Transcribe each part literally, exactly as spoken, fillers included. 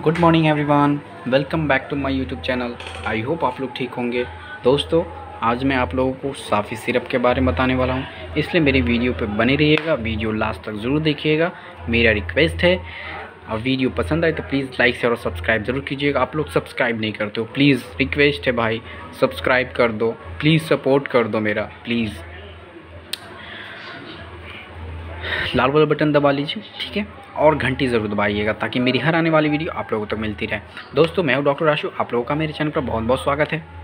Good morning everyone, welcome back to my YouTube channel. I hope आप लोग ठीक होंगे। दोस्तों, आज मैं आप लोगों को साफ़ी सिरप के बारे में बताने वाला हूं, इसलिए मेरी वीडियो पे बने रहिएगा। वीडियो लास्ट तक ज़रूर देखिएगा, मेरा रिक्वेस्ट है। और वीडियो पसंद आए तो प्लीज़ लाइक शेयर और सब्सक्राइब ज़रूर कीजिएगा। आप लोग सब्सक्राइब नहीं करते हो, प्लीज़ रिक्वेस्ट है भाई, सब्सक्राइब कर दो, प्लीज़ सपोर्ट कर दो मेरा, प्लीज़। लाल वाला बटन दबा लीजिए, ठीक है, और घंटी ज़रूर दबाइएगा ताकि मेरी हर आने वाली वीडियो आप लोगों तक मिलती रहे। दोस्तों, मैं हूं डॉक्टर आशु, आप लोगों का मेरे चैनल पर बहुत बहुत स्वागत है।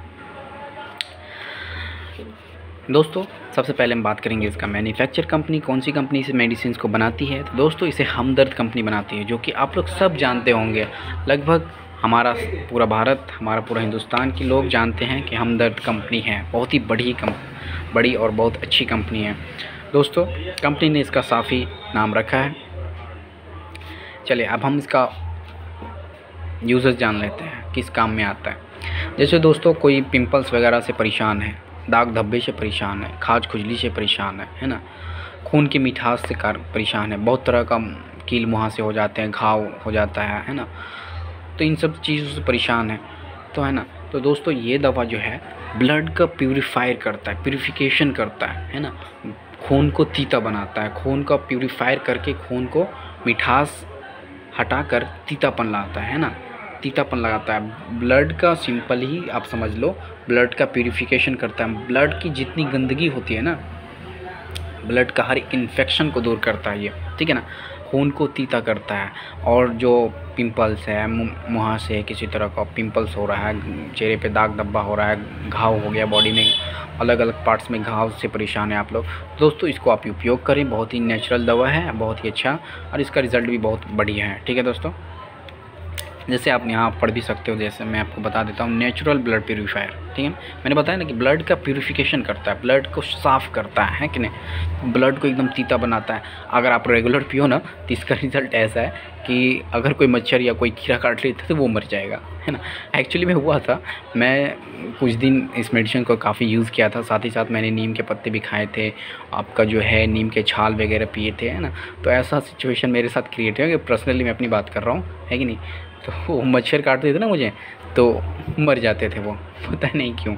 दोस्तों, सबसे पहले हम बात करेंगे इसका मैन्युफैक्चर कंपनी कौन सी कंपनी से मेडिसिन को बनाती है। तो दोस्तों, इसे हमदर्द कंपनी बनाती है, जो कि आप लोग सब जानते होंगे। लगभग हमारा पूरा भारत, हमारा पूरा हिंदुस्तान के लोग जानते हैं कि हमदर्द कंपनी है। बहुत ही बड़ी कम बड़ी और बहुत अच्छी कंपनी है। दोस्तों, कंपनी ने इसका साफ़ी नाम रखा है। चलिए, अब हम इसका यूज़र्स जान लेते हैं, किस काम में आता है। जैसे दोस्तों, कोई पिंपल्स वगैरह से परेशान है, दाग धब्बे से परेशान है, खाज खुजली से परेशान है है ना, खून की मिठास से परेशान है, बहुत तरह का कील मुहां से हो जाते हैं, घाव हो जाता है है ना, तो इन सब चीज़ों से परेशान है तो है ना। तो दोस्तों, ये दवा जो है ब्लड का प्यूरीफायर करता है, प्यूरिफिकेशन करता है है ना, खून को तीता बनाता है, खून का प्यूरीफायर करके खून को मिठास हटाकर तीतापन लाता है ना, तीतापन लगाता है। ब्लड का सिंपल ही आप समझ लो, ब्लड का प्यूरिफिकेशन करता है। ब्लड की जितनी गंदगी होती है ना, ब्लड का हर एक इन्फेक्शन को दूर करता है ये, ठीक है ना, खून को तीता करता है। और जो पिंपल्स है, मुहासे किसी तरह का पिंपल्स हो रहा है, चेहरे पे दाग धब्बा हो रहा है, घाव हो गया, बॉडी में अलग अलग पार्ट्स में घाव से परेशान है आप लोग, दोस्तों इसको आप उपयोग करें। बहुत ही नेचुरल दवा है, बहुत ही अच्छा, और इसका रिज़ल्ट भी बहुत बढ़िया है, ठीक है दोस्तों। जैसे आप यहाँ पढ़ भी सकते हो, जैसे मैं आपको बता देता हूँ, नेचुरल ब्लड प्यूरीफायर, ठीक है। मैंने बताया ना कि ब्लड का प्यूरिफिकेशन करता है, ब्लड को साफ़ करता है कि नहीं, ब्लड को एकदम तीता बनाता है। अगर आप रेगुलर पियो ना, तो इसका रिज़ल्ट ऐसा है कि अगर कोई मच्छर या कोई कीड़ा काट लेता है तो वो मर जाएगा, है ना। एक्चुअली में हुआ था, मैं कुछ दिन इस मेडिसिन को काफ़ी यूज़ किया था, साथ ही साथ मैंने नीम के पत्ते भी खाए थे, आपका जो है नीम के छाल वगैरह पिए थे, है ना। तो ऐसा सिचुएशन मेरे साथ क्रिएट है कि पर्सनली मैं अपनी बात कर रहा हूँ, है कि नहीं। तो वो मच्छर काटते थे ना मुझे, तो मर जाते थे वो, पता नहीं क्यों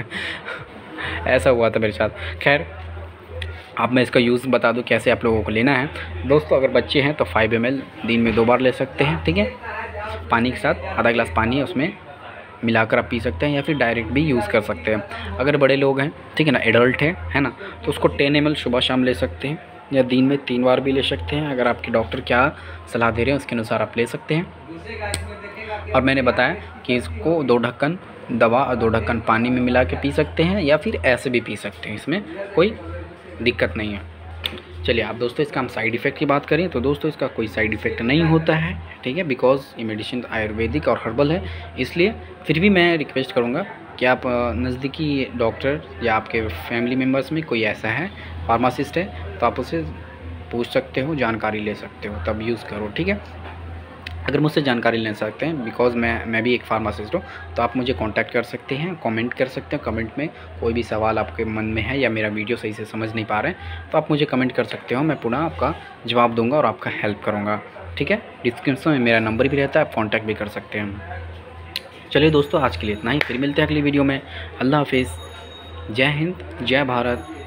ऐसा हुआ था मेरे साथ। खैर, अब मैं इसका यूज़ बता दूं कैसे आप लोगों को लेना है। दोस्तों, अगर बच्चे हैं तो फाइव एम एल दिन में दो बार ले सकते हैं, ठीक है। पानी के साथ आधा गिलास पानी है, उसमें मिलाकर आप पी सकते हैं, या फिर डायरेक्ट भी यूज़ कर सकते हैं। अगर बड़े लोग हैं, ठीक है ना, एडल्ट है है ना, तो उसको टेन एम एल सुबह शाम ले सकते हैं, या दिन में तीन बार भी ले सकते हैं। अगर आपके डॉक्टर क्या सलाह दे रहे हैं उसके अनुसार आप ले सकते हैं। और मैंने बताया कि इसको दो ढक्कन दवा और दो ढक्कन पानी में मिला के पी सकते हैं, या फिर ऐसे भी पी सकते हैं, इसमें कोई दिक्कत नहीं है। चलिए, आप दोस्तों इसका हम साइड इफ़ेक्ट की बात करें तो दोस्तों इसका कोई साइड इफ़ेक्ट नहीं होता है, ठीक है, बिकॉज़ ये मेडिसिन आयुर्वेदिक और हर्बल है। इसलिए फिर भी मैं रिक्वेस्ट करूँगा कि आप नज़दीकी डॉक्टर या आपके फैमिली मेम्बर्स में कोई ऐसा है, फार्मासिस्ट है, तो आप उससे पूछ सकते हो, जानकारी ले सकते हो, तब यूज़ करो, ठीक है। अगर मुझसे जानकारी ले सकते हैं, बिकॉज़ मैं मैं भी एक फार्मासिस्ट हूँ, तो आप मुझे कांटेक्ट कर सकते हैं, कमेंट कर सकते हैं। कमेंट में कोई भी सवाल आपके मन में है, या मेरा वीडियो सही से समझ नहीं पा रहे हैं, तो आप मुझे कमेंट कर सकते हो, मैं पुनः आपका जवाब दूँगा और आपका हेल्प करूँगा, ठीक है। डिस्क्रिप्शन में मेरा नंबर भी रहता है, आप कॉन्टैक्ट भी कर सकते हैं। चलिए दोस्तों, आज के लिए इतना ही, फिर मिलते हैं अगली वीडियो में। अल्लाह हाफिज़, जय हिंद, जय भारत।